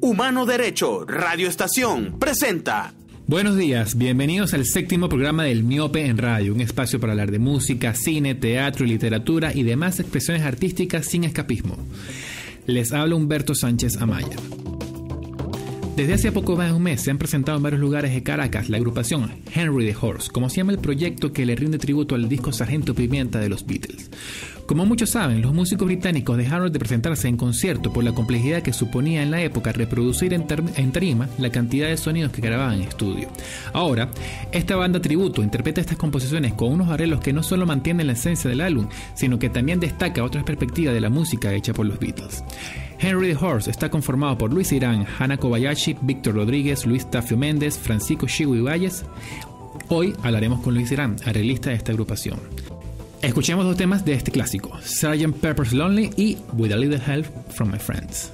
Humano Derecho Radio Estación presenta. Buenos días, bienvenidos al séptimo programa del Miope en Radio, un espacio para hablar de música, cine, teatro, literatura y demás expresiones artísticas sin escapismo. Les habla Humberto Sánchez Amaya. Desde hace poco más de un mes se han presentado en varios lugares de Caracas la agrupación Henry the Horse, como se llama el proyecto que le rinde tributo al disco Sargento Pimienta de los Beatles. Como muchos saben, los músicos británicos dejaron de presentarse en concierto por la complejidad que suponía en la época reproducir en tarima la cantidad de sonidos que grababan en estudio. Ahora, esta banda tributo interpreta estas composiciones con unos arreglos que no solo mantienen la esencia del álbum, sino que también destaca otras perspectivas de la música hecha por los Beatles. Henry the Horse está conformado por Luis Irán, Hana Kobayashi, Víctor Rodríguez, Luis Tafio Méndez, Francisco Chigo Ibáñez. Hoy hablaremos con Luis Irán, arreglista de esta agrupación. Escuchemos dos temas de este clásico, Sgt. Pepper's Lonely y With a Little Help from My Friends.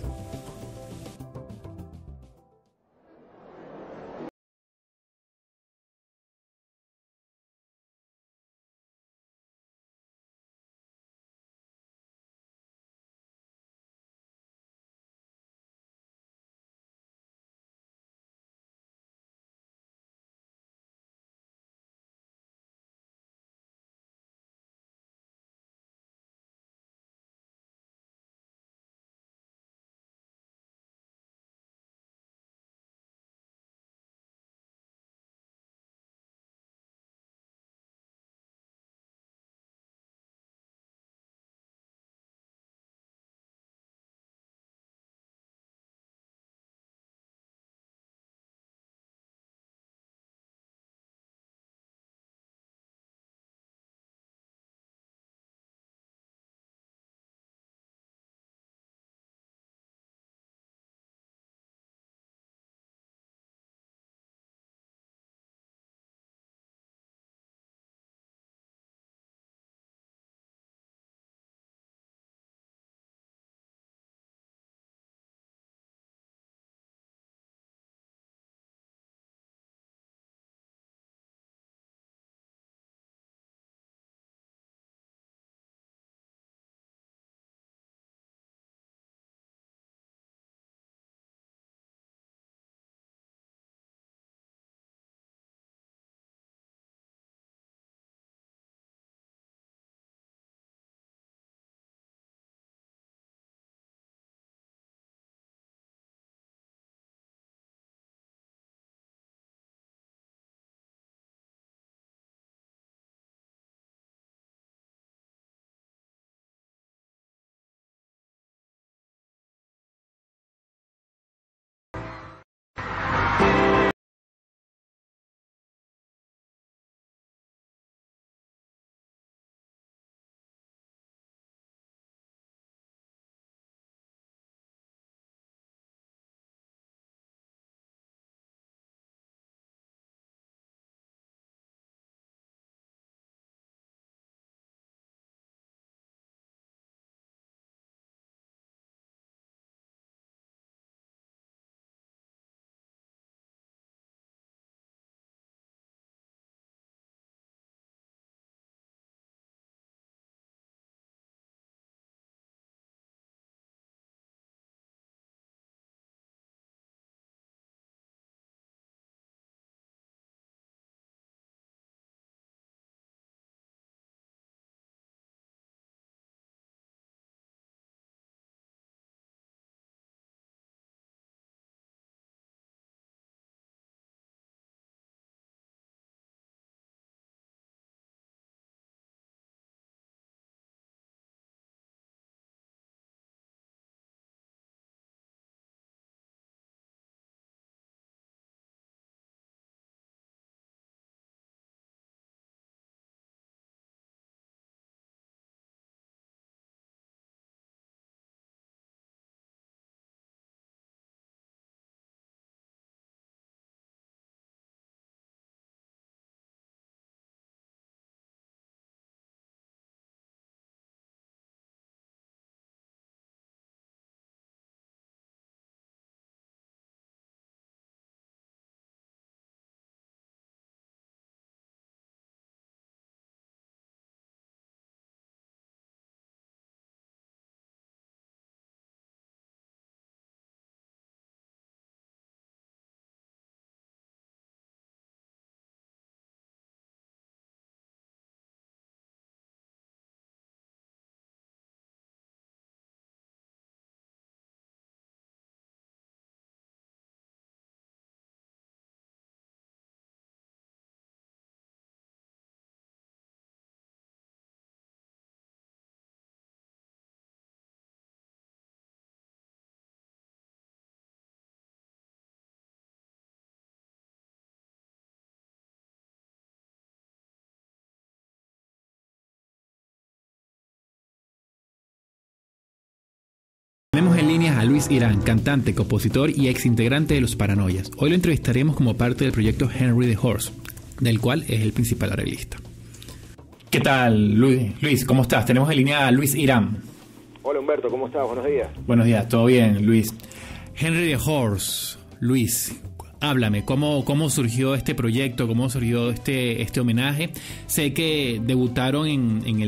Tenemos en línea a Luis Irán, cantante, compositor y ex integrante de Los Paranoias. Hoy lo entrevistaremos como parte del proyecto Henry the Horse, del cual es el principal arreglista. ¿Qué tal, Luis? ¿Cómo estás? Tenemos en línea a Luis Irán. Hola Humberto, ¿cómo estás? Buenos días. Buenos días, todo bien, Luis. Henry the Horse, Luis, háblame, ¿cómo surgió este proyecto? ¿Cómo surgió este homenaje? Sé que debutaron en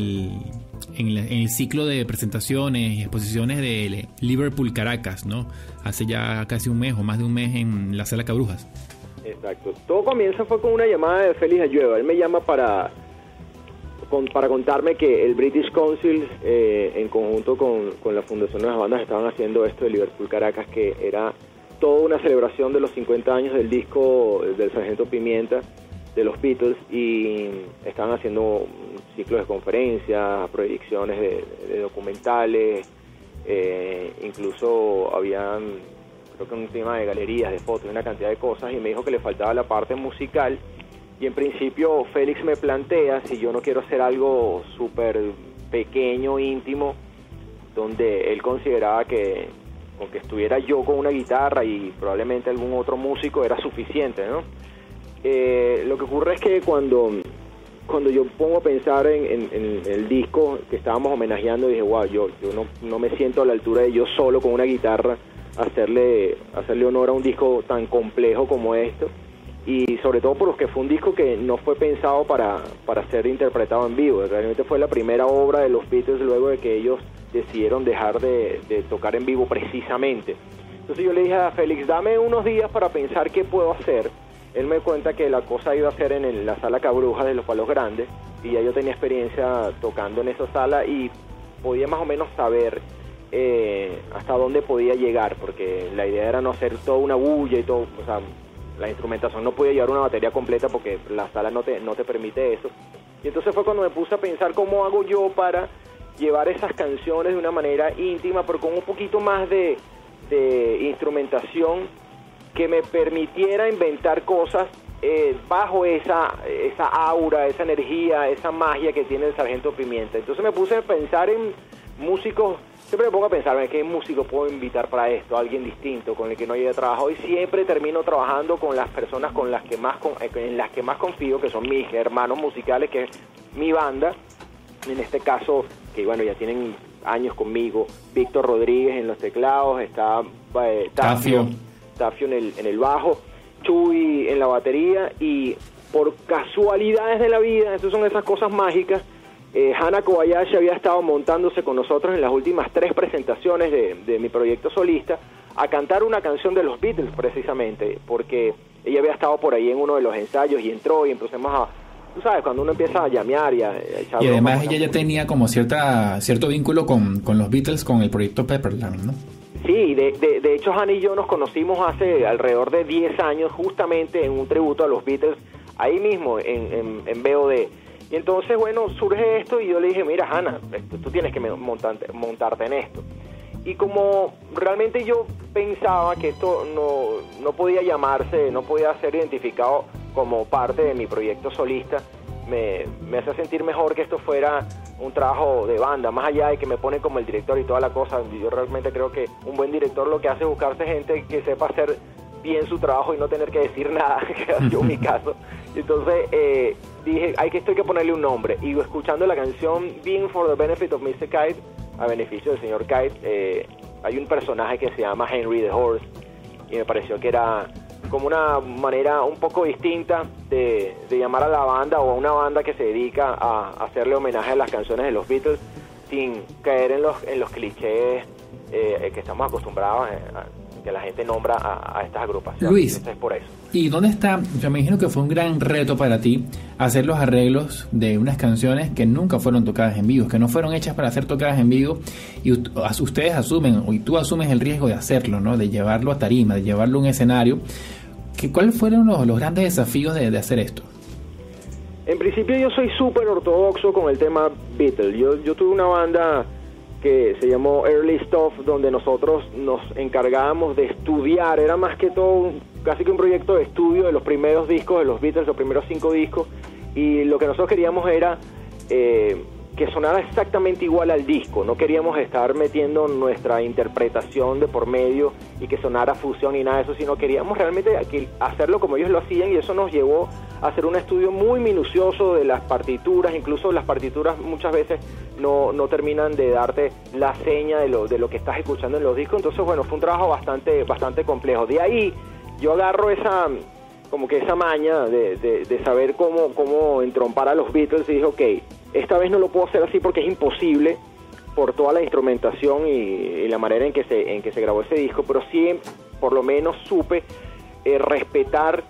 el ciclo de presentaciones y exposiciones de Liverpool Caracas, ¿no? Hace ya casi un mes o más de un mes en la Sala Cabrujas. Exacto. Todo comienza fue con una llamada de Félix Ayueva. Él me llama para contarme que el British Council, en conjunto con la Fundación de las Bandas, estaban haciendo esto de Liverpool Caracas, que era toda una celebración de los 50 años del disco del Sargento Pimienta de los Beatles, y estaban haciendo ciclos de conferencias, proyecciones de documentales, incluso habían, creo que un tema de galerías, de fotos, una cantidad de cosas, y me dijo que le faltaba la parte musical. Y en principio Félix me plantea si yo no quiero hacer algo súper pequeño, íntimo, donde él consideraba que con que estuviera yo con una guitarra y probablemente algún otro músico era suficiente, ¿no? Lo que ocurre es que cuando yo pongo a pensar en el disco que estábamos homenajeando, dije, wow, yo no me siento a la altura de yo solo con una guitarra hacerle honor a un disco tan complejo como esto. Y sobre todo porque fue un disco que no fue pensado para ser interpretado en vivo. Realmente fue la primera obra de los Beatles luego de que ellos decidieron dejar de tocar en vivo precisamente. Entonces yo le dije a Félix, dame unos días para pensar qué puedo hacer. Él me cuenta que la cosa iba a ser en la Sala Cabrujas de Los Palos Grandes, y ya yo tenía experiencia tocando en esa sala y podía más o menos saber hasta dónde podía llegar, porque la idea era no hacer toda una bulla y todo, o sea, la instrumentación no podía llevar una batería completa porque la sala no te permite eso. Y entonces fue cuando me puse a pensar cómo hago yo para llevar esas canciones de una manera íntima, pero con un poquito más de instrumentación que me permitiera inventar cosas bajo esa aura, esa energía, esa magia que tiene el Sargento Pimienta. Entonces me puse a pensar en músicos. Siempre me pongo a pensar, ¿qué músico puedo invitar para esto? Alguien distinto, con el que no haya trabajado, y siempre termino trabajando con las personas en las que más confío, que son mis hermanos musicales, que es mi banda, en este caso, que bueno, ya tienen años conmigo. Víctor Rodríguez en los teclados, está Tafio en el bajo, Chuy en la batería, y por casualidades de la vida, esas son esas cosas mágicas, Hana Kobayashi había estado montándose con nosotros en las últimas 3 presentaciones de mi proyecto solista a cantar una canción de los Beatles precisamente, porque ella había estado por ahí en uno de los ensayos y entró y empezamos a, tú sabes, cuando uno empieza a llamear y a echar. Y además ella ya tenía como cierto vínculo con los Beatles, con el proyecto Pepperland, ¿no? Sí, de hecho Hana y yo nos conocimos hace alrededor de 10 años justamente en un tributo a los Beatles ahí mismo en BOD. Y entonces, bueno, surge esto y yo le dije, mira, Hana, tú tienes que montarte en esto. Y como realmente yo pensaba que esto no podía ser identificado como parte de mi proyecto solista, me hace sentir mejor que esto fuera un trabajo de banda, más allá de que me pone como el director y toda la cosa. Yo realmente creo que un buen director lo que hace es buscarse gente que sepa hacer bien su trabajo y no tener que decir nada, que ha sido mi caso. Entonces dije, hay que ponerle un nombre, y escuchando la canción Being for the Benefit of Mr. Kite, a beneficio del señor Kite, hay un personaje que se llama Henry the Horse, y me pareció que era como una manera un poco distinta de llamar a la banda, o a una banda que se dedica a hacerle homenaje a las canciones de los Beatles sin caer en los clichés que estamos acostumbrados que la gente nombra a estas agrupaciones. Luis, entonces, por eso. ¿Y dónde está? Yo me imagino que fue un gran reto para ti hacer los arreglos de unas canciones que nunca fueron tocadas en vivo, que no fueron hechas para ser tocadas en vivo, y ustedes asumen, y tú asumes el riesgo de hacerlo, ¿no? De llevarlo a tarima, de llevarlo a un escenario. ¿Cuáles fueron los grandes desafíos de hacer esto? En principio yo soy súper ortodoxo con el tema Beatles. Yo tuve una banda que se llamó Early Stuff, donde nosotros nos encargábamos de estudiar, era más que todo casi que un proyecto de estudio de los primeros discos de los Beatles, los primeros 5 discos, y lo que nosotros queríamos era que sonara exactamente igual al disco. No queríamos estar metiendo nuestra interpretación de por medio y que sonara fusión y nada de eso, sino queríamos realmente hacerlo como ellos lo hacían, y eso nos llevó a hacer un estudio muy minucioso de las partituras. Incluso las partituras muchas veces no terminan de darte la seña de lo que estás escuchando en los discos. Entonces, bueno, fue un trabajo bastante complejo. De ahí yo agarro esa maña de saber cómo entrompar a los Beatles, y dije, ok, esta vez no lo puedo hacer así porque es imposible por toda la instrumentación y la manera en que se grabó ese disco, pero sí por lo menos supe respetar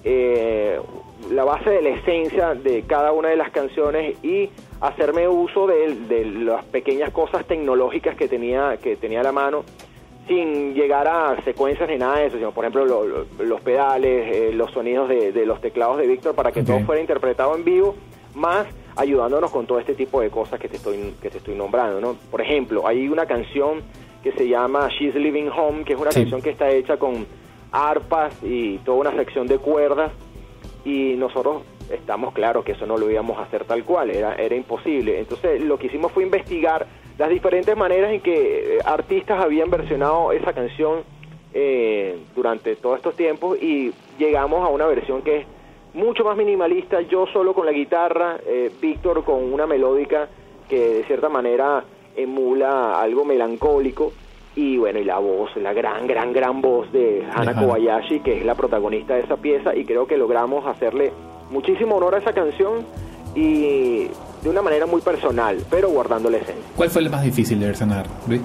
la base de la esencia de cada una de las canciones y hacerme uso de las pequeñas cosas tecnológicas que tenía a la mano, sin llegar a secuencias ni nada de eso, sino por ejemplo los pedales, los sonidos de los teclados de Víctor, para que todo fuera interpretado en vivo, más ayudándonos con todo este tipo de cosas que te estoy nombrando, ¿no? Por ejemplo, hay una canción que se llama She's Living Home, que es una canción que está hecha con arpas y toda una sección de cuerdas, y nosotros estamos claros que eso no lo íbamos a hacer tal cual, era imposible. Entonces lo que hicimos fue investigar las diferentes maneras en que artistas habían versionado esa canción durante todos estos tiempos, y llegamos a una versión que es mucho más minimalista, yo solo con la guitarra, Víctor con una melódica que de cierta manera emula algo melancólico, y bueno, y la voz, la gran voz de Hana Kobayashi, que es la protagonista de esa pieza, y creo que logramos hacerle muchísimo honor a esa canción, y de una manera muy personal, pero guardando la esencia. ¿Cuál fue el más difícil de versionar, Luis?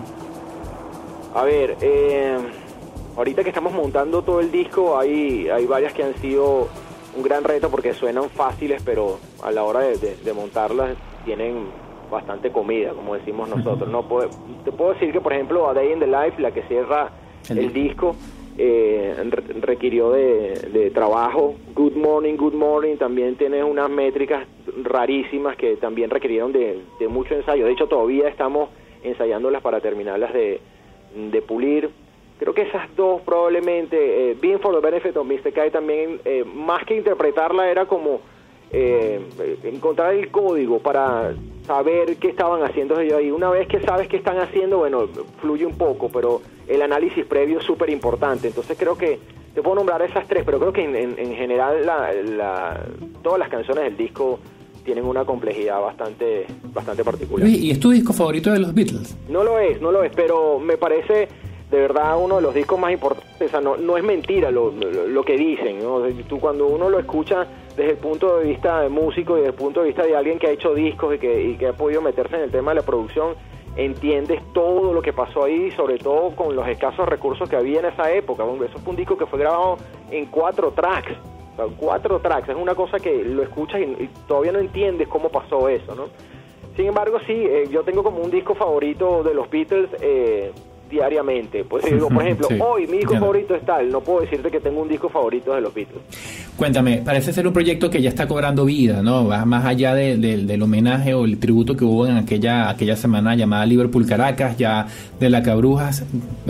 A ver, ahorita que estamos montando todo el disco, hay varias que han sido un gran reto porque suenan fáciles, pero a la hora de montarlas tienen bastante comida, como decimos nosotros. Te puedo decir que, por ejemplo, A Day in the Life, la que cierra el disco, requirió de trabajo. Good Morning también tiene unas métricas rarísimas que también requirieron de mucho ensayo. De hecho, todavía estamos ensayándolas para terminarlas de pulir. Creo que esas dos probablemente, Being for the Benefit of Mr. Kite también, más que interpretarla, era como encontrar el código para saber qué estaban haciendo ellos ahí. Una vez que sabes qué están haciendo, bueno, fluye un poco, pero el análisis previo es súper importante. Entonces creo que te puedo nombrar esas tres, pero creo que en general todas las canciones del disco tienen una complejidad bastante particular. ¿Y es tu disco favorito de los Beatles? No lo es, pero me parece de verdad uno de los discos más importantes. O sea, no es mentira lo que dicen, ¿no? O sea, tú cuando uno lo escucha desde el punto de vista de músico y desde el punto de vista de alguien que ha hecho discos y que ha podido meterse en el tema de la producción, entiendes todo lo que pasó ahí, sobre todo con los escasos recursos que había en esa época. Eso fue un disco que fue grabado en 4 tracks. O sea, 4 tracks, es una cosa que lo escuchas y todavía no entiendes cómo pasó eso, ¿no? Sin embargo, sí, yo tengo como un disco favorito de los Beatles diariamente. Pues si digo, por ejemplo, hoy mi disco favorito es tal, no puedo decirte que tengo un disco favorito de los Beatles. Cuéntame, parece ser un proyecto que ya está cobrando vida, ¿no? Va más allá del homenaje o el tributo que hubo en aquella semana llamada Liverpool Caracas, ya de la Cabrujas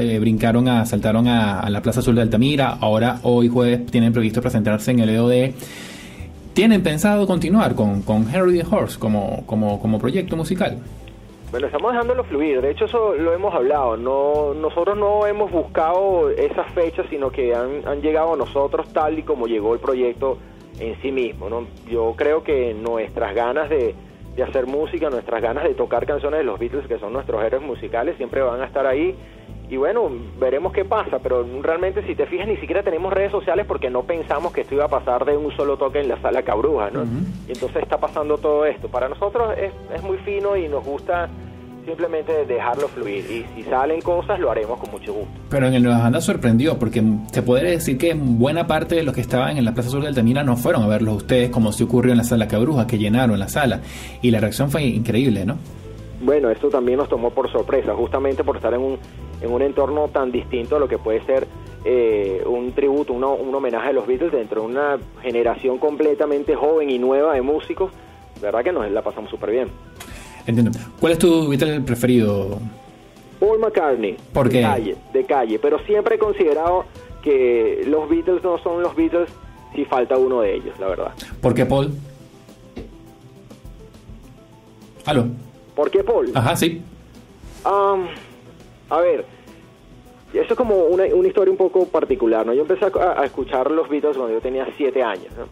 saltaron a la Plaza Azul de Altamira. Ahora, hoy jueves, tienen previsto presentarse en el EOD. ¿Tienen pensado continuar con Henry the Horse como proyecto musical? Bueno, estamos dejándolo fluir. De hecho, eso lo hemos hablado. Nosotros no hemos buscado esas fechas, sino que han llegado a nosotros tal y como llegó el proyecto en sí mismo, ¿no? Yo creo que nuestras ganas de hacer música, nuestras ganas de tocar canciones de los Beatles, que son nuestros héroes musicales, siempre van a estar ahí. Y bueno, veremos qué pasa, pero realmente, si te fijas, ni siquiera tenemos redes sociales porque no pensamos que esto iba a pasar de un solo toque en la Sala Cabruja, ¿no? Y entonces está pasando todo esto. Para nosotros es muy fino y nos gusta simplemente dejarlo fluir, y si salen cosas lo haremos con mucho gusto. Pero en el Nueva Banda sorprendió, porque se puede decir que buena parte de los que estaban en la Plaza Sur de Altamira no fueron a verlos ustedes, como se ocurrió en la Sala Cabruja, que llenaron la sala, y la reacción fue increíble, ¿no? Bueno, esto también nos tomó por sorpresa, justamente por estar en un entorno tan distinto a lo que puede ser un tributo, un homenaje a los Beatles dentro de una generación completamente joven y nueva de músicos. De verdad que nos la pasamos súper bien. Entiendo. ¿Cuál es tu Beatle preferido? Paul McCartney. ¿Por qué? De calle, pero siempre he considerado que los Beatles no son los Beatles si falta uno de ellos, la verdad. ¿Por qué Paul? ¿Aló? ¿Por qué Paul? Ajá, sí. A ver, eso es como una historia un poco particular, ¿no? Yo empecé a escuchar los Beatles cuando yo tenía 7 años, ¿no?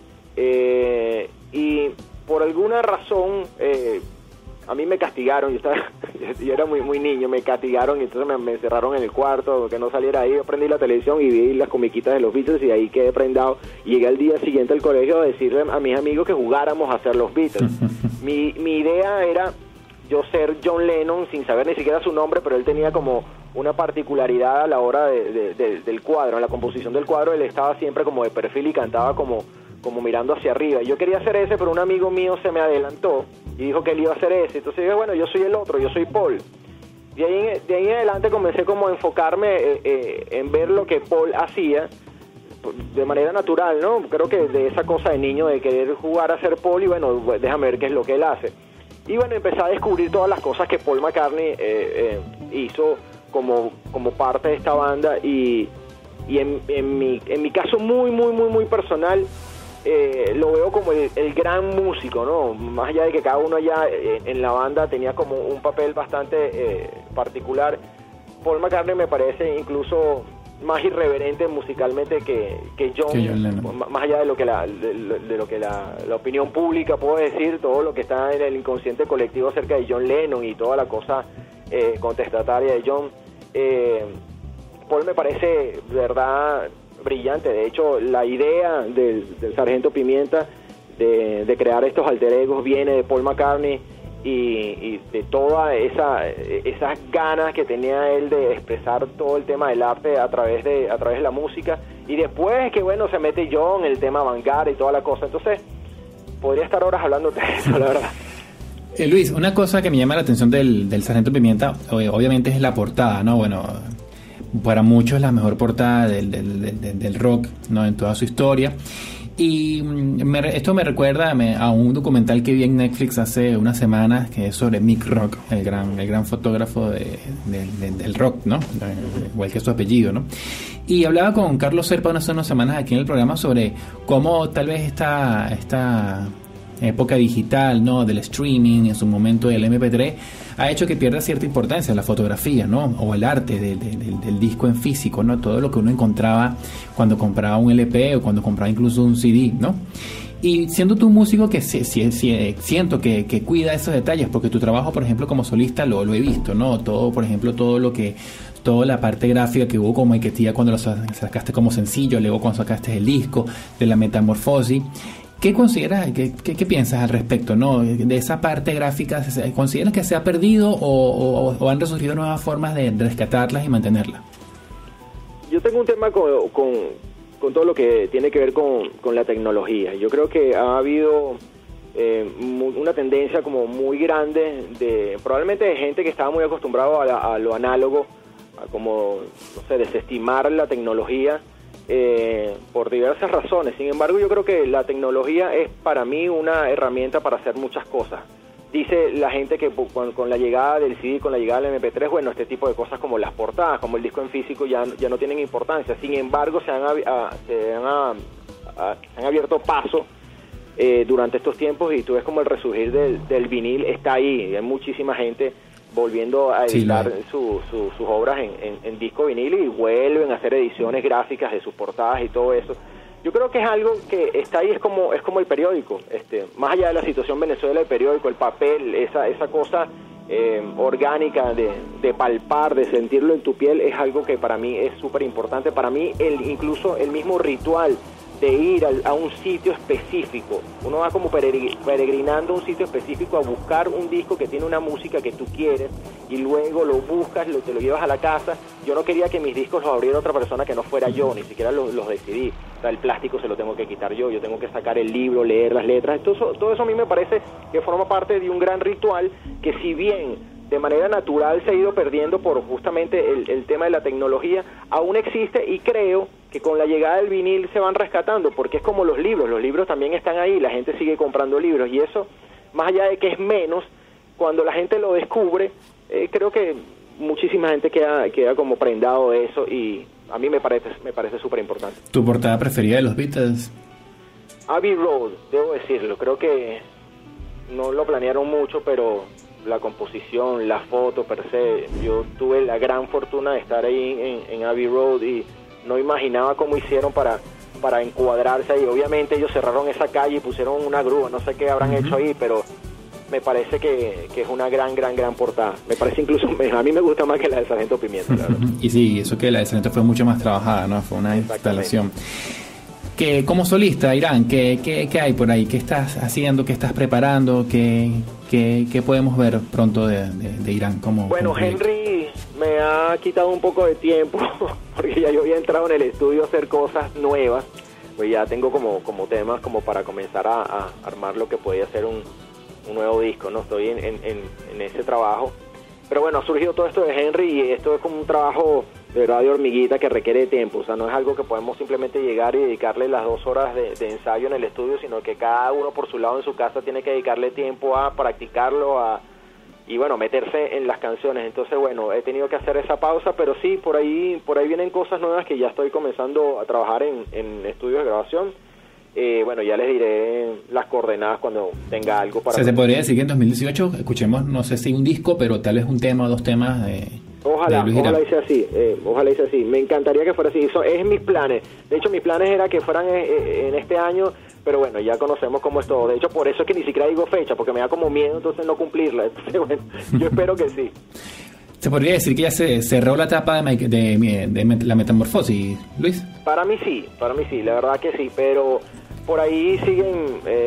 Y por alguna razón a mí me castigaron. Yo era muy niño, me castigaron y entonces me encerraron en el cuarto, que no saliera ahí. Yo prendí la televisión y vi las comiquitas de los Beatles y ahí quedé prendado. Y llegué al día siguiente al colegio a decirle a mis amigos que jugáramos a ser los Beatles. Mi idea era yo ser John Lennon sin saber ni siquiera su nombre, pero él tenía como una particularidad a la hora del cuadro, en la composición del cuadro. Él estaba siempre como de perfil y cantaba como mirando hacia arriba. Yo quería hacer ese, pero un amigo mío se me adelantó y dijo que él iba a hacer ese. Entonces dije, bueno, yo soy el otro, yo soy Paul. De ahí en adelante comencé como a enfocarme en ver lo que Paul hacía de manera natural, ¿no? Creo que de esa cosa de niño de querer jugar a ser Paul y bueno, déjame ver qué es lo que él hace. Y bueno, empecé a descubrir todas las cosas que Paul McCartney hizo como parte de esta banda y en mi caso muy personal, lo veo como el gran músico, ¿no? Más allá de que cada uno allá en la banda tenía como un papel bastante particular, Paul McCartney me parece incluso más irreverente musicalmente que John Lennon. Más allá de lo que la opinión pública puede decir, todo lo que está en el inconsciente colectivo acerca de John Lennon y toda la cosa contestataria de John, Paul me parece de verdad brillante. De hecho, la idea del Sargento Pimienta de crear estos alter egos viene de Paul McCartney y de todas esas ganas que tenía él de expresar todo el tema del arte a través de la música. Y después que bueno, se mete John, el tema Vanguard y toda la cosa. Entonces podría estar horas hablando de eso, la verdad. Luis, una cosa que me llama la atención del Sargento Pimienta obviamente es la portada, ¿no? Bueno, para muchos es la mejor portada del rock, ¿no? En toda su historia. Y esto me recuerda a un documental que vi en Netflix hace unas semanas, que es sobre Mick Rock, el gran fotógrafo del rock, ¿no? Igual que su apellido, ¿no? Y hablaba con Carlos Serpa hace unas semanas aquí en el programa sobre cómo tal vez esta época digital, ¿no? Del streaming, en su momento del MP3, ha hecho que pierda cierta importancia la fotografía, ¿no? O el arte del disco en físico, ¿no? Todo lo que uno encontraba cuando compraba un LP o cuando compraba incluso un CD, ¿no? Y siendo tú un músico que siento que cuida esos detalles, porque tu trabajo, por ejemplo, como solista lo he visto, ¿no? Todo, por ejemplo, toda la parte gráfica que hubo como Equetía cuando lo sacaste como sencillo, luego cuando sacaste el disco de la Metamorfosis. ¿Qué consideras, qué piensas al respecto, ¿no? De esa parte gráfica? ¿Consideras que se ha perdido o han resurgido nuevas formas de rescatarlas y mantenerlas? Yo tengo un tema con todo lo que tiene que ver con la tecnología. Yo creo que ha habido una tendencia como muy grande probablemente de gente que estaba muy acostumbrado a lo análogo, a como, no sé, desestimar la tecnología por diversas razones. Sin embargo, yo creo que la tecnología es para mí una herramienta para hacer muchas cosas. Dice la gente que con la llegada del CD, con la llegada del MP3, bueno, este tipo de cosas como las portadas, como el disco en físico ya no tienen importancia. Sin embargo, se han abierto paso durante estos tiempos y tú ves como el resurgir del vinil está ahí. Hay muchísima gente volviendo a editar sus obras en disco vinil y vuelven a hacer ediciones gráficas de sus portadas y todo eso. Yo creo que es algo que está ahí, es como el periódico, más allá de la situación Venezuela, el periódico, el papel, esa cosa orgánica de palpar, de sentirlo en tu piel, es algo que para mí es súper importante. Para mí incluso el mismo ritual de ir a un sitio específico, uno va como peregrinando a un sitio específico a buscar un disco que tiene una música que tú quieres y luego lo buscas, te lo llevas a la casa. Yo no quería que mis discos los abriera otra persona que no fuera yo, ni siquiera los decidí. O sea, el plástico se lo tengo que quitar yo tengo que sacar el libro, leer las letras. Todo eso a mí me parece que forma parte de un gran ritual que, si bien de manera natural se ha ido perdiendo por justamente el tema de la tecnología, aún existe, y creo que con la llegada del vinil se van rescatando, porque es como los libros también están ahí, la gente sigue comprando libros, y eso, más allá de que es menos, cuando la gente lo descubre, creo que muchísima gente queda como prendado de eso, y a mí me parece súper importante. ¿Tu portada preferida de los Beatles? Abbey Road, debo decirlo, creo que no lo planearon mucho, pero la composición, las fotos per se, yo tuve la gran fortuna de estar ahí en Abbey Road y no imaginaba cómo hicieron para encuadrarse ahí. Obviamente ellos cerraron esa calle y pusieron una grúa, no sé qué habrán hecho ahí, pero me parece que es una gran portada. Me parece incluso, a mí me gusta más que la de Sargento Pimienta, la verdad. Y sí, eso que la de Sargento fue mucho más trabajada, ¿no? Fue una instalación. Que como solista, Irán, ¿qué hay por ahí? ¿Qué estás haciendo? ¿Qué estás preparando? ¿Qué podemos ver pronto de Irán? Bueno, Henry me ha quitado un poco de tiempo porque ya yo había entrado en el estudio a hacer cosas nuevas. Pues ya tengo como temas como para comenzar a armar lo que podía ser un nuevo disco, ¿no? Estoy en ese trabajo. Pero bueno, ha surgido todo esto de Henry y esto es como un trabajo de verdad de hormiguita que requiere tiempo. O sea, no es algo que podemos simplemente llegar y dedicarle las 2 horas de ensayo en el estudio, sino que cada uno por su lado en su casa tiene que dedicarle tiempo a practicarlo, y bueno, meterse en las canciones. Entonces, bueno, he tenido que hacer esa pausa, pero sí, por ahí vienen cosas nuevas que ya estoy comenzando a trabajar en estudios de grabación. Bueno, ya les diré las coordenadas cuando tenga algo para... Se podría decir que en 2018 escuchemos, no sé si un disco, pero tal vez un tema o 2 temas Ojalá hice así, me encantaría que fuera así. Eso es mis planes. De hecho, mis planes era que fueran en este año, pero bueno, ya conocemos cómo es todo. De hecho, por eso es que ni siquiera digo fecha, porque me da como miedo entonces no cumplirla. Entonces, bueno, yo espero que sí. ¿Se podría decir que ya se cerró la etapa de la metamorfosis, Luis? Para mí sí, la verdad que sí, pero por ahí siguen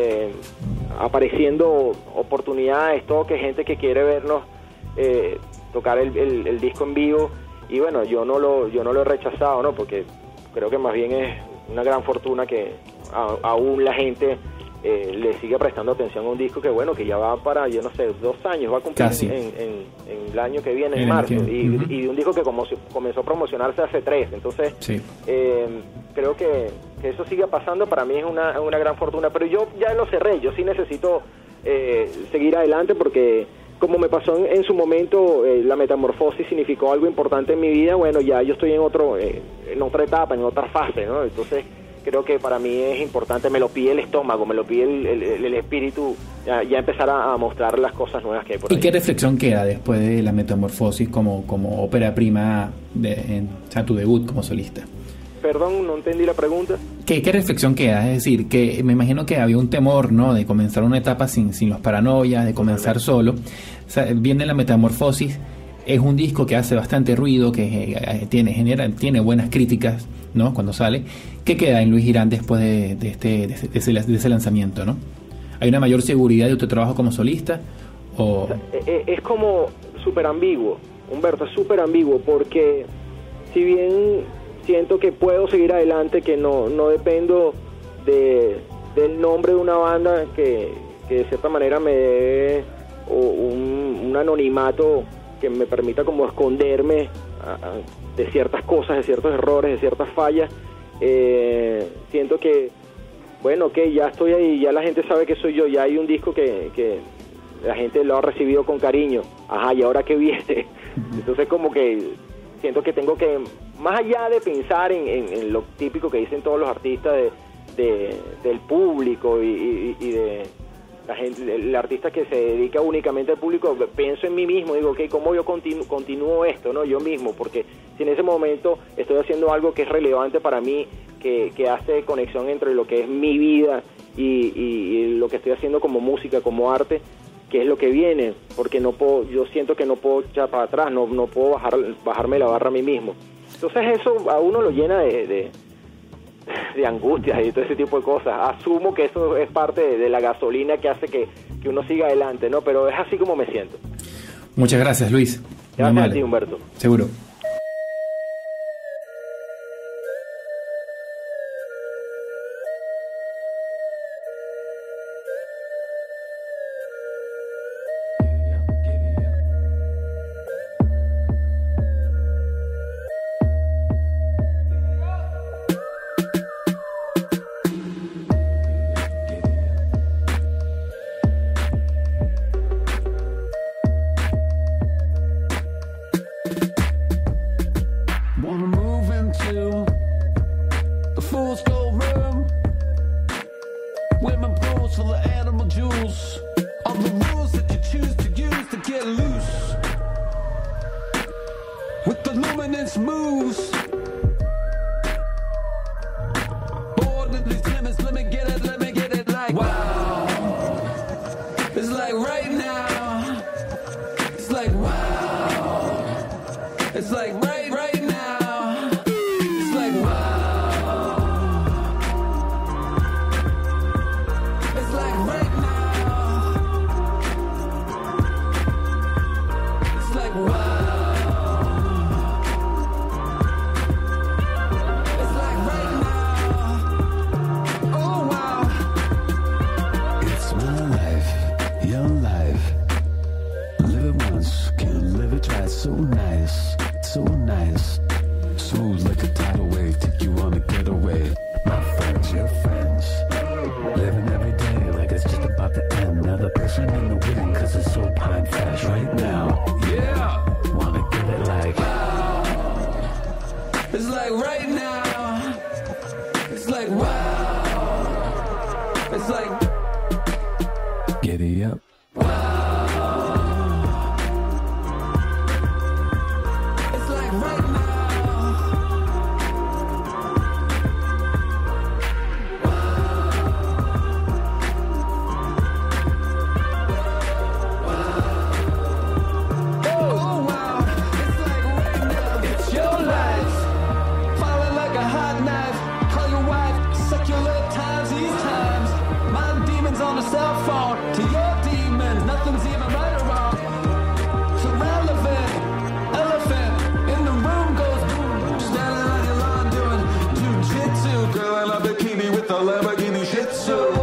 apareciendo oportunidades, todo que gente que quiere vernos tocar el disco en vivo, y bueno, yo no lo he rechazado, ¿no? Porque creo que más bien es una gran fortuna que aún la gente le sigue prestando atención a un disco que bueno, que ya va para, yo no sé, 2 años, va a cumplir en el año que viene, en marzo, y de un disco que comenzó a promocionarse hace 3, entonces sí. Creo que eso siga pasando, para mí es una gran fortuna, pero yo ya lo cerré, yo sí necesito seguir adelante porque como me pasó en su momento, la metamorfosis significó algo importante en mi vida. Bueno, ya yo estoy en otra etapa, en otra fase, ¿no? Entonces creo que para mí es importante, me lo pide el estómago, me lo pide el espíritu, ya empezar a mostrar las cosas nuevas que hay por ahí. ¿Y qué reflexión queda después de la metamorfosis como ópera prima en tu debut como solista? Perdón, no entendí la pregunta. ¿Qué reflexión queda? Es decir, que me imagino que había un temor, ¿no?, de comenzar una etapa sin los paranoias, de comenzar solo. O sea, viene la metamorfosis, es un disco que hace bastante ruido, que tiene buenas críticas, ¿no?, cuando sale. ¿Qué queda en Luis Irán después de ese lanzamiento, no? ¿Hay una mayor seguridad de tu trabajo como solista? O sea, es como súper ambiguo, Humberto, es súper ambiguo, porque si bien siento que puedo seguir adelante, que no dependo del nombre de una banda que de cierta manera me dé un anonimato que me permita como esconderme de ciertas cosas, de ciertos errores, de ciertas fallas. Siento que, bueno, que ya estoy ahí, ya la gente sabe que soy yo, ya hay un disco que la gente lo ha recibido con cariño. Ajá, ¿y ahora qué viene? Entonces como que siento que tengo que, más allá de pensar en lo típico que dicen todos los artistas del público y de la gente, el artista que se dedica únicamente al público, pienso en mí mismo, digo, okay, ¿cómo yo continúo esto, no? Yo mismo, porque si en ese momento estoy haciendo algo que es relevante para mí, que hace conexión entre lo que es mi vida y lo que estoy haciendo como música, como arte, que es lo que viene, porque no puedo, yo siento que no puedo echar para atrás, no puedo bajarme la barra a mí mismo. Entonces eso a uno lo llena de angustias y todo ese tipo de cosas. Asumo que eso es parte de la gasolina que hace que uno siga adelante, ¿no? Pero es así como me siento. Muchas gracias, Luis. Gracias a ti, Humberto. Seguro. white knife. Call your wife, secular times, these times. My demons on a cell phone. To your demons, nothing's even right or wrong. It's irrelevant. Elephant in the room goes boom. Standing on your lawn doing jujitsu. Girl in a bikini with a Lamborghini Shih Tzu.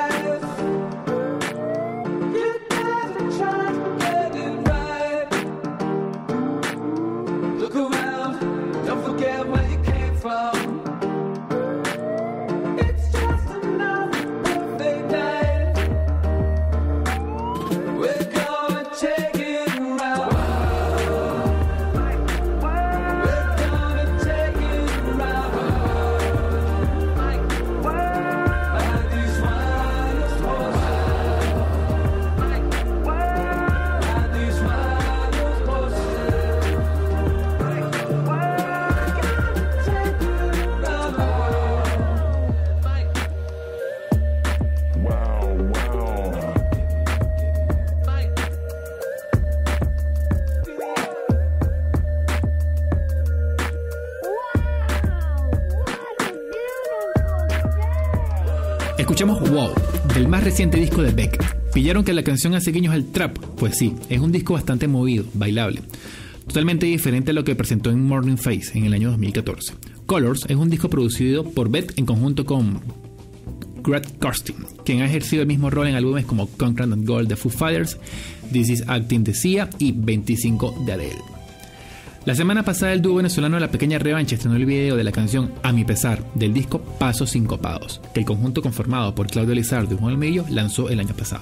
Escuchamos Wow, del más reciente disco de Beck. ¿Pillaron que la canción hace guiños al trap? Pues sí, es un disco bastante movido, bailable. Totalmente diferente a lo que presentó en Morning Face en el año 2014. Colors es un disco producido por Beck en conjunto con Grant Kirsten, quien ha ejercido el mismo rol en álbumes como Concrete and Gold de Foo Fighters, This Is Acting de Sia y 25 de Adele. La semana pasada el dúo venezolano La Pequeña Revancha estrenó el video de la canción A Mi Pesar del disco Pasos Sincopados, que el conjunto conformado por Claudio Lizardo y Juan Almillo lanzó el año pasado.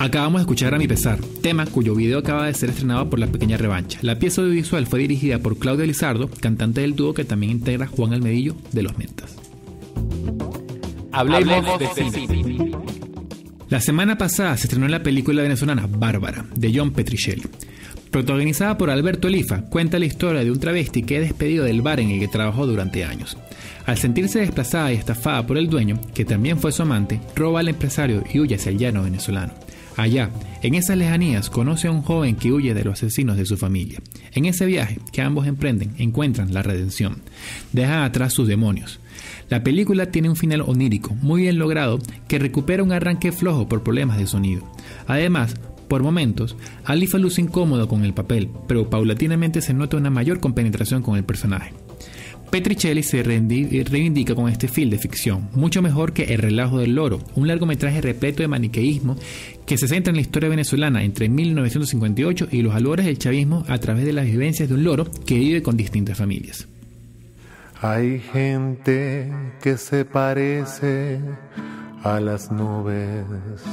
Acabamos de escuchar A mi pesar, tema cuyo video acaba de ser estrenado por La Pequeña Revancha. La pieza audiovisual fue dirigida por Claudio Lizardo, cantante del dúo que también integra Juan Almedillo de Los Mentas. Hablemos de cine. La semana pasada se estrenó la película venezolana Bárbara, de John Petricelli. Protagonizada por Alberto Elifa, cuenta la historia de un travesti que es despedido del bar en el que trabajó durante años. Al sentirse desplazada y estafada por el dueño, que también fue su amante, roba al empresario y huye hacia el llano venezolano. Allá, en esas lejanías, conoce a un joven que huye de los asesinos de su familia. En ese viaje que ambos emprenden, encuentran la redención. Dejan atrás sus demonios. La película tiene un final onírico, muy bien logrado, que recupera un arranque flojo por problemas de sonido. Además, por momentos, Alifa luce incómodo con el papel, pero paulatinamente se nota una mayor compenetración con el personaje. Petricelli se reivindica con este film de ficción, mucho mejor que El relajo del loro, un largometraje repleto de maniqueísmo que se centra en la historia venezolana entre 1958 y los albores del chavismo a través de las vivencias de un loro que vive con distintas familias. Hay gente que se parece a las nubes,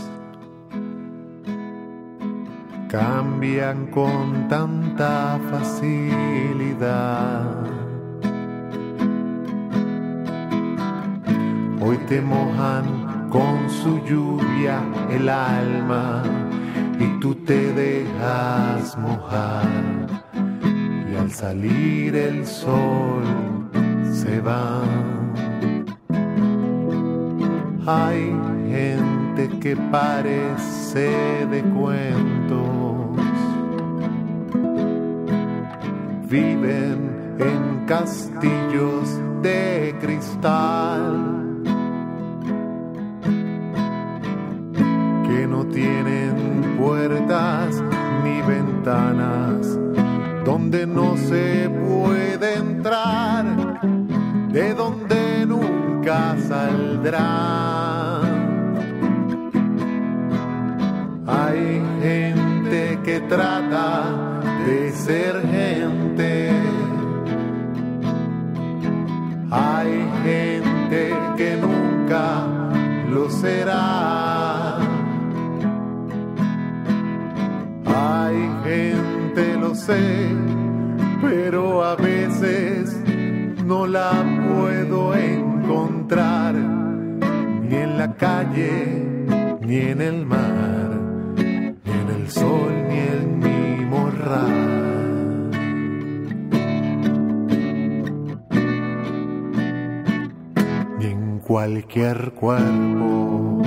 cambian con tanta facilidad. Hoy te mojan con su lluvia el alma y tú te dejas mojar, y al salir el sol se van. Hay gente que parece de cuentos, viven en castillos de cristal que no tienen puertas ni ventanas, donde no se puede entrar, de donde nunca saldrá. Hay gente que trata de ser gente, hay gente que nunca lo será. Hay gente, lo sé, pero a veces no la puedo encontrar, ni en la calle, ni en el mar, ni en el sol, ni en mi morral. Ni en cualquier cuerpo.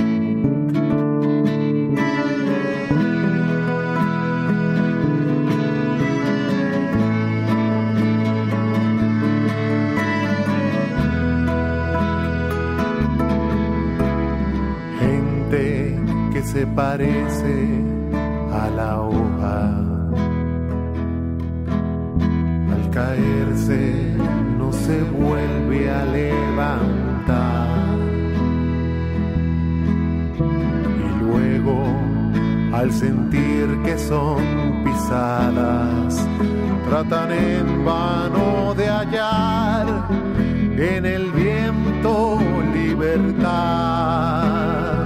Se parece a la hoja, al caerse no se vuelve a levantar, y luego al sentir que son pisadas tratan en vano de hallar en el viento libertad.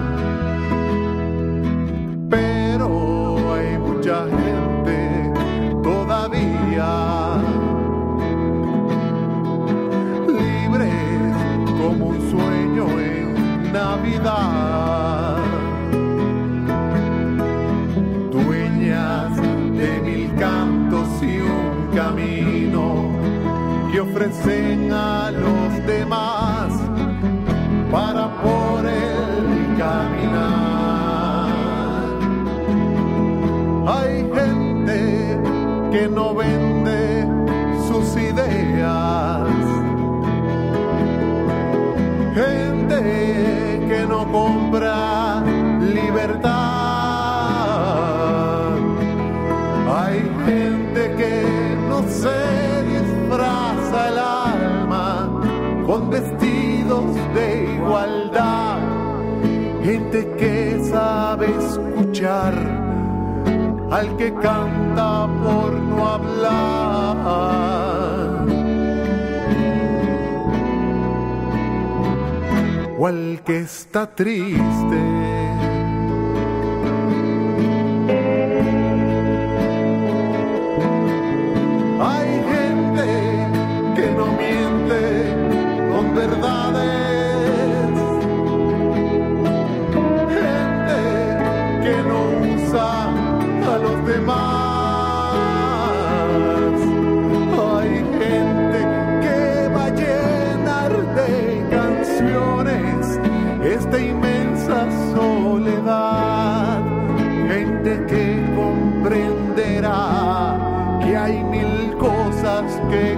Mucha gente todavía libre como un sueño en Navidad, dueñas de 1000 cantos y un camino que ofrecen a los demás para por él caminar. Hay gente que no vende sus ideas, gente que no compra libertad. Hay gente que no se disfraza el alma con vestidos de igualdad, gente que sabe escuchar al que canta por no hablar, o al que está triste que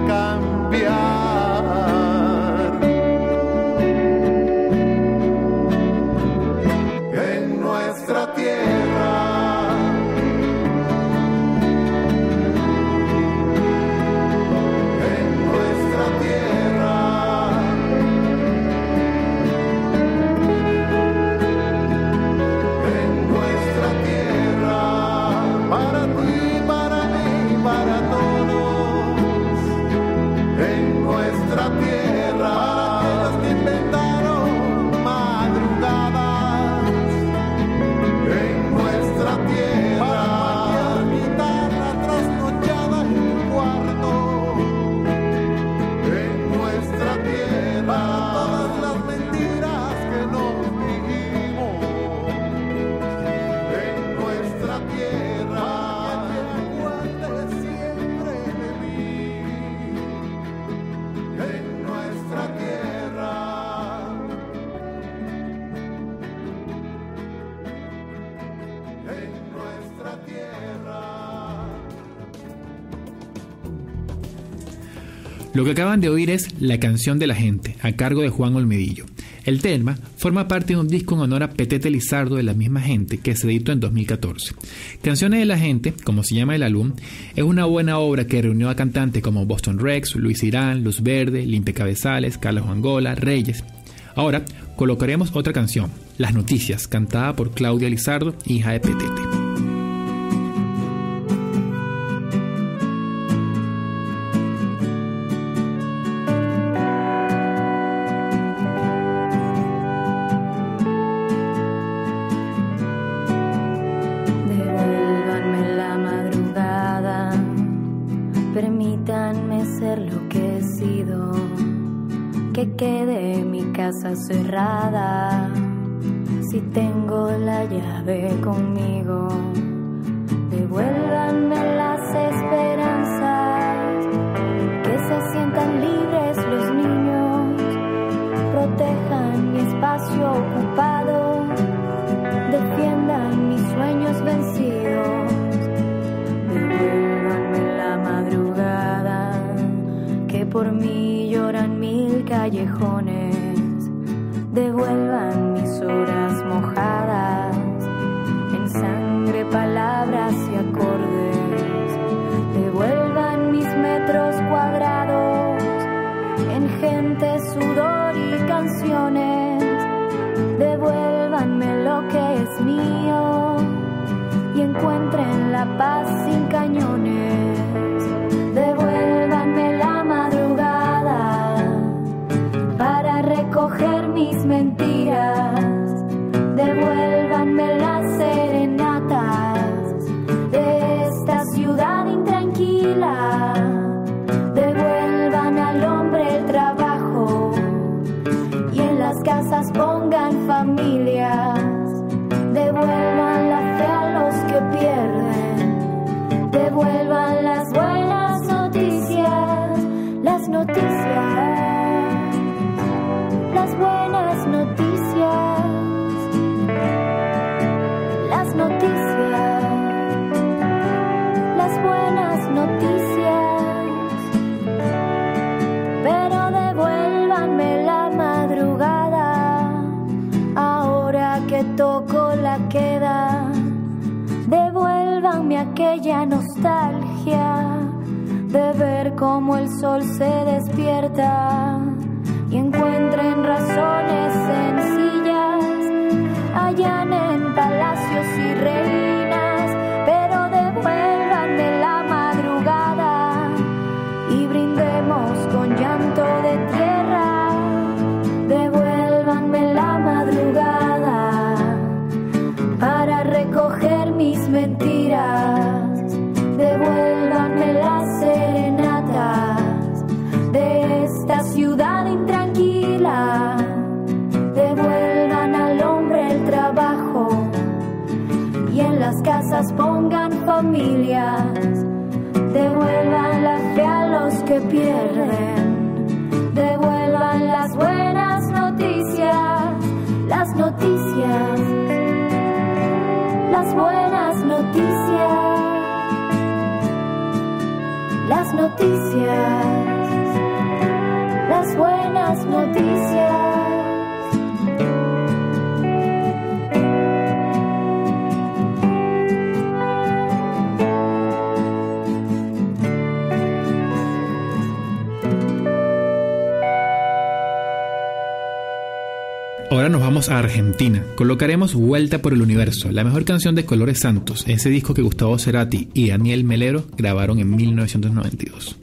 cambiar. En nuestra tierra Lo que acaban de oír es La canción de la gente, a cargo de Juan Olmedillo. El tema forma parte de un disco en honor a Petete Lizardo de la misma gente que se editó en 2014. Canciones de la gente, como se llama el álbum, es una buena obra que reunió a cantantes como Boston Rex, Luis Irán, Luz Verde, Limpe Cabezales, Carlos Angola, Reyes. Ahora colocaremos otra canción, Las Noticias, cantada por Claudia Lizardo, hija de Petete. Cerrada, si tengo la llave conmigo, devuélvanme las esperanzas, que se sientan libres los niños, protejan mi espacio ocupado, defiendan mis sueños vencidos, devuélvanme la madrugada, que por mí lloran 1000 callejones. Devuelvan mis horas mojadas en sangre, palabras y acordes. Devuelvan mis metros cuadrados en gente, sudor y canciones. Devuélvanme lo que es mío y encuentren la paz sin cañones. Devuélvanme la madrugada para recoger mis mentiras, devuélvanme las serenatas de esta ciudad intranquila, devuelvan al hombre el trabajo y en las casas pongan familias, devuelvan la fe a los que pierden, devuelvan las buenas noticias, las noticias. Las buenas noticias, las noticias, las buenas noticias, pero devuélvanme la madrugada, ahora que toco la queda, devuélvanme aquella nostalgia de ver cómo el sol se despierta y encuentren razones sencillas, allanen palacios y reinas, pero devuélvanme la madrugada y brindemos con llanto de tierra, devuélvanme la madrugada para recoger mis mentiras, devuélvanme las serenatas de esta ciudad intranquila, devuelvan al hombre el trabajo y en las casas pongan familias, devuelvan la fe a los que pierden, devuelvan las buenas noticias, las noticias, las buenas noticias, las las noticias, las buenas noticias. Ahora nos vamos a Argentina. Colocaremos Vuelta por el Universo, la mejor canción de Colores Santos, ese disco que Gustavo Cerati y Daniel Melero grabaron en 1992.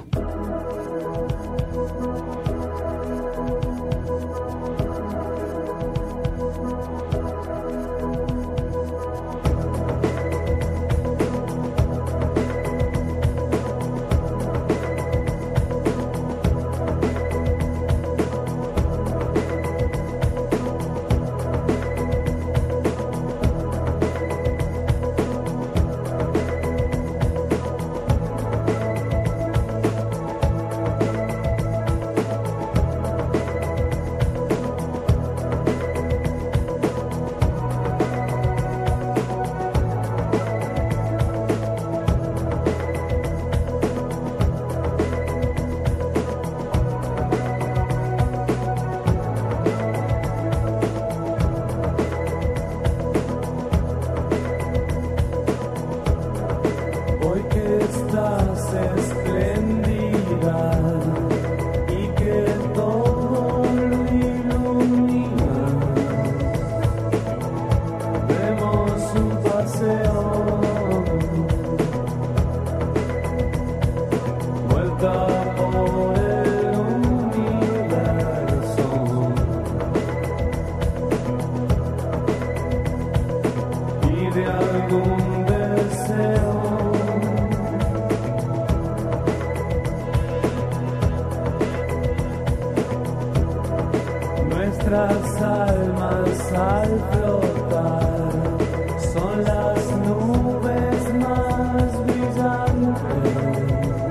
Nuestras almas al flotar son las nubes más brillantes,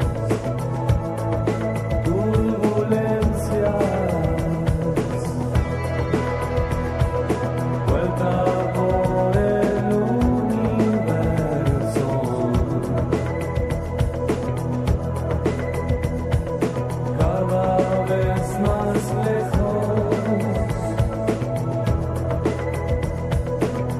turbulencias, vuelta por el universo, cada vez más lejos.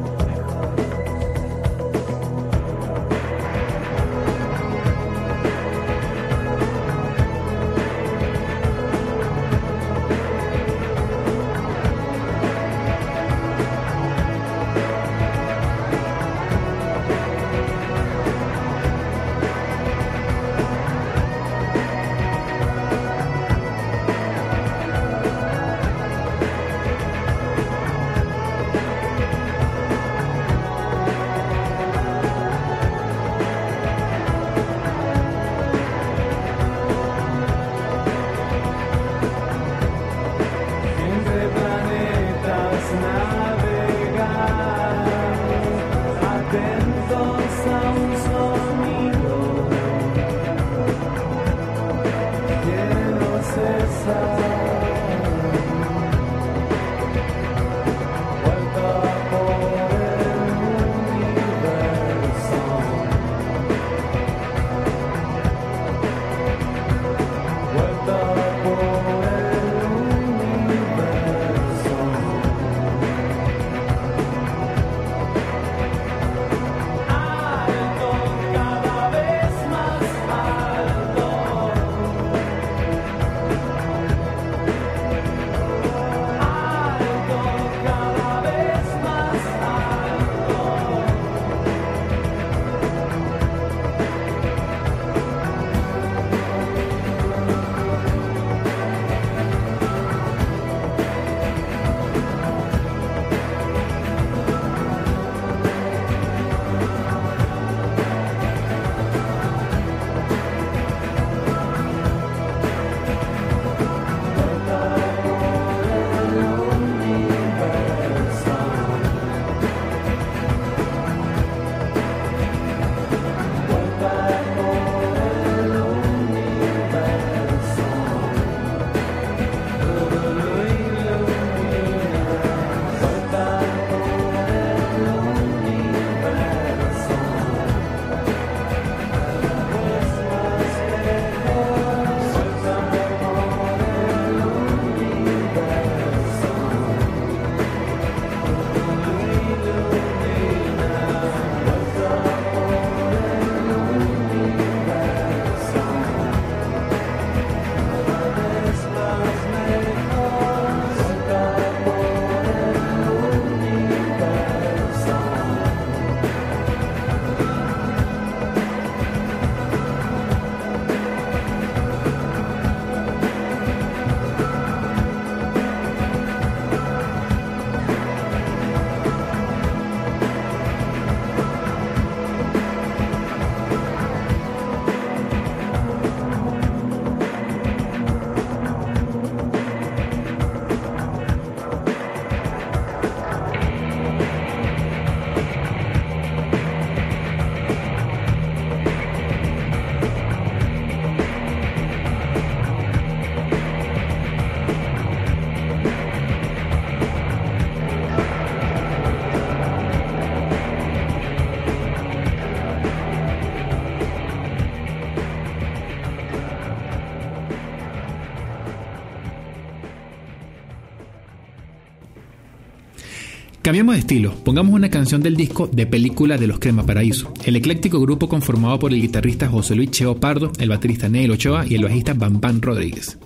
Cambiamos de estilo, pongamos una canción del disco de película de los Crema Paraíso, el ecléctico grupo conformado por el guitarrista José Luis Cheo Pardo, el baterista Neil Ochoa y el bajista Bam Bam Rodríguez.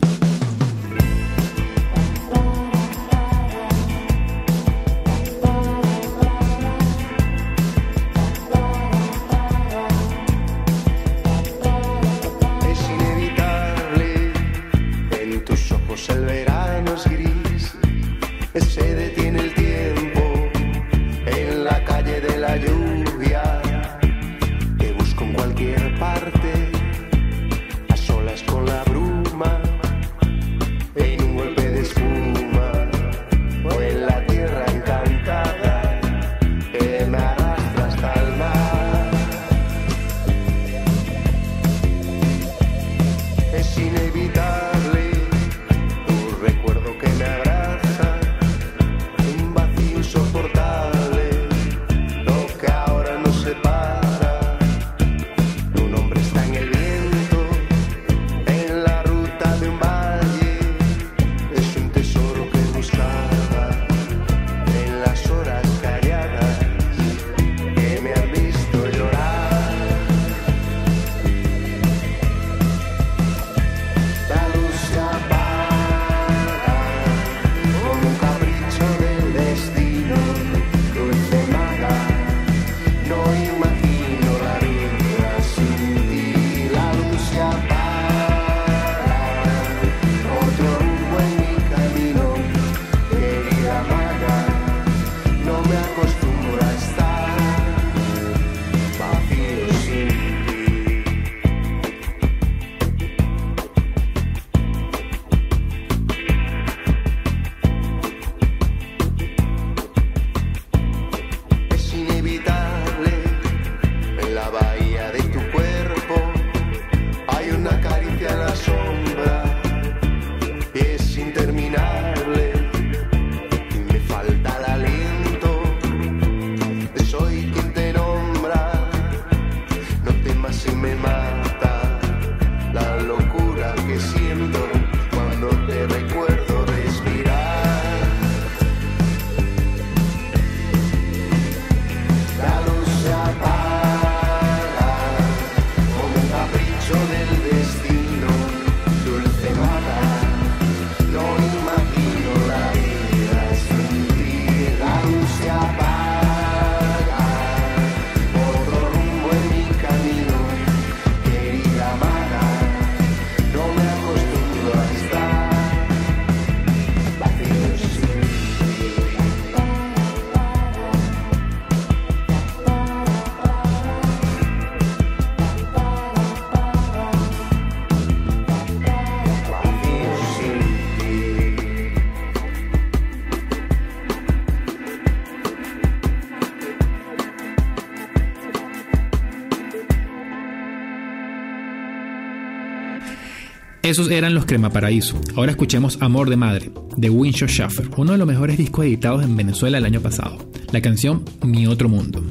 Esos eran los Crema Paraíso. Ahora escuchemos Amor de Madre, de Winshaw Schaffer, uno de los mejores discos editados en Venezuela el año pasado. La canción Mi Otro Mundo.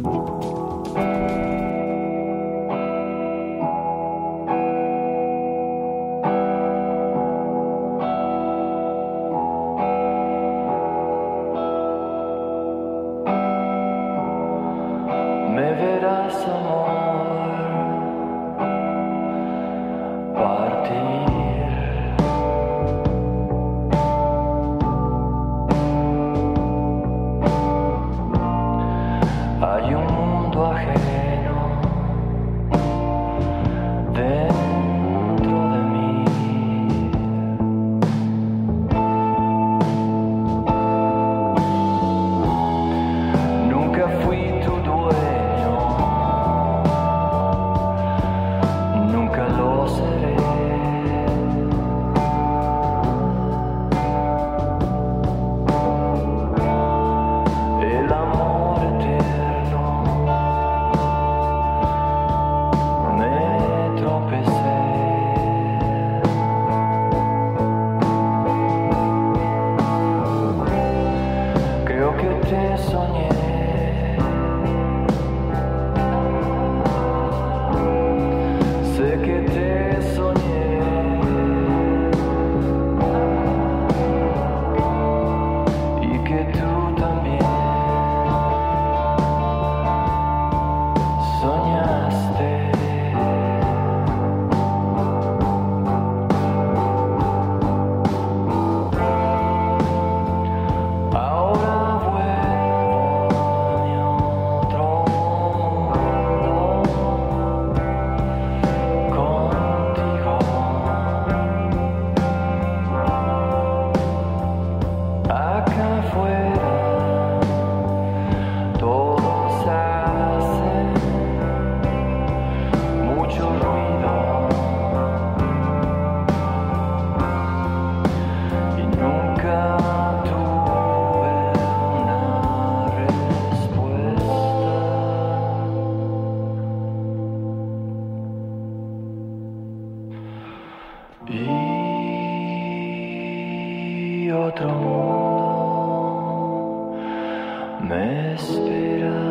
Me verás, amor, partir. Hay un Y otro mundo me espera.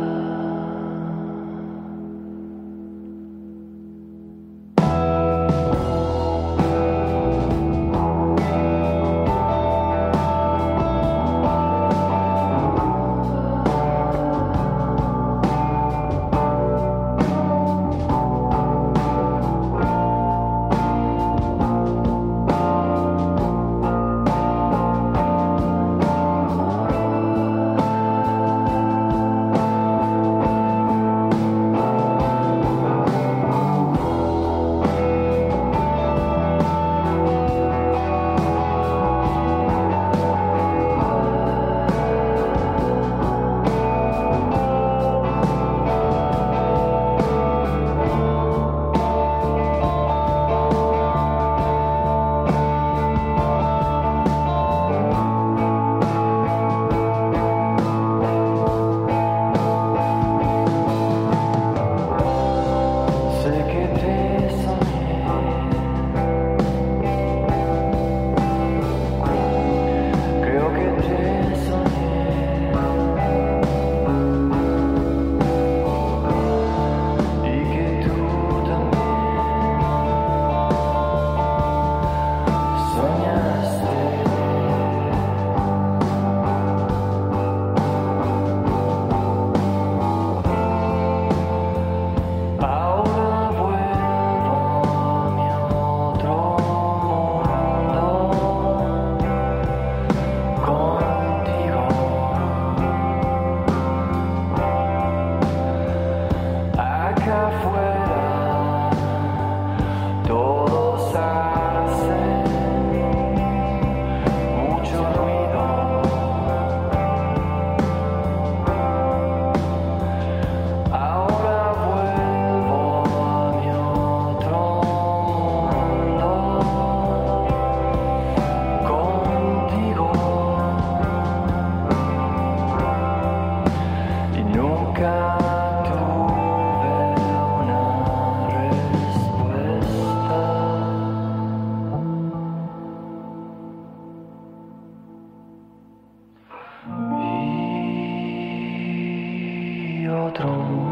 Otro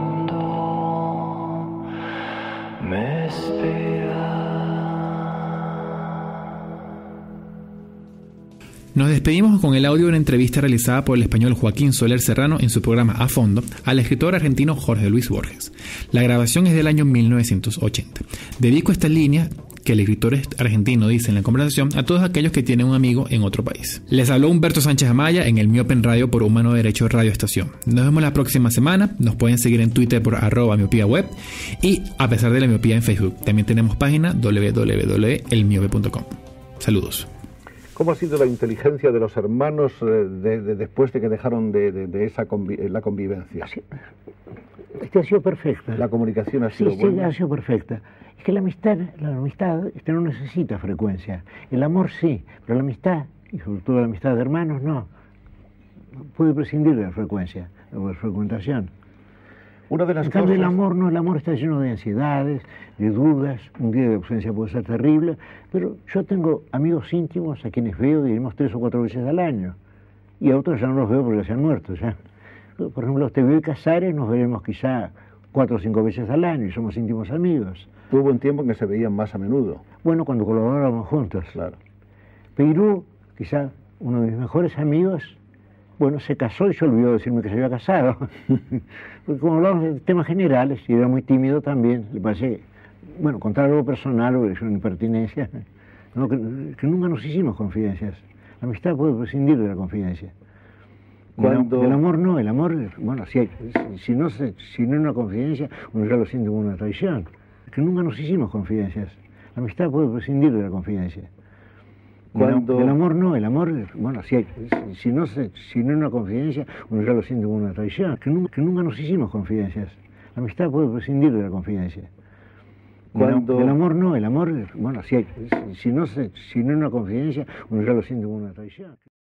mundo me espera. Nos despedimos con el audio de una entrevista realizada por el español Joaquín Soler Serrano en su programa A Fondo al escritor argentino Jorge Luis Borges. La grabación es del año 1980. Dedico esta línea que el escritor argentino dice en la conversación a todos aquellos que tienen un amigo en otro país. Les habló Humberto Sánchez Amaya en el Miope en Radio por Humano Derecho Radio Estación. Nos vemos la próxima semana. Nos pueden seguir en Twitter por @miopía-web y a pesar de la miopía en Facebook. También tenemos página www.elmiope.com. Saludos. ¿Cómo ha sido la inteligencia de los hermanos después de que dejaron la convivencia? Sí, ha sido perfecta. La comunicación ha sido buena. Sí, ha sido perfecta. Es que la amistad no necesita frecuencia. El amor sí, pero la amistad, y sobre todo la amistad de hermanos, no. Puede prescindir de la frecuencia, de la frecuentación. Una de las en cambio, cosas... el amor no, el amor está lleno de ansiedades, de dudas, un día de ausencia puede ser terrible, pero yo tengo amigos íntimos a quienes veo, diremos, 3 o 4 veces al año, y a otros ya no los veo porque se han muerto ya. Por ejemplo, te veo y Casares, nos veremos quizá 4 o 5 veces al año y somos íntimos amigos. Tuvo un tiempo en que se veían más a menudo. Bueno, cuando colaborábamos juntos. Claro. Peirú, quizá uno de mis mejores amigos, bueno, se casó y se olvidó decirme que se había casado. Porque como hablamos de temas generales, y era muy tímido también, le parece, bueno, contar algo personal o es una impertinencia, no, que nunca nos hicimos confidencias. La amistad puede prescindir de la confidencia. Cuando... El amor no, el amor, bueno, si no es una confidencia, uno ya lo siente como una traición. Que nunca nos hicimos confidencias. La amistad puede prescindir de la confidencia. Cuando... El amor no, el amor, bueno, si no es una confidencia, uno ya lo siente como una traición. Que nunca nos hicimos confidencias. La amistad puede prescindir de la confidencia. Cuando... El amor no, el amor, bueno, si no es una confidencia, uno ya lo siente como una traición.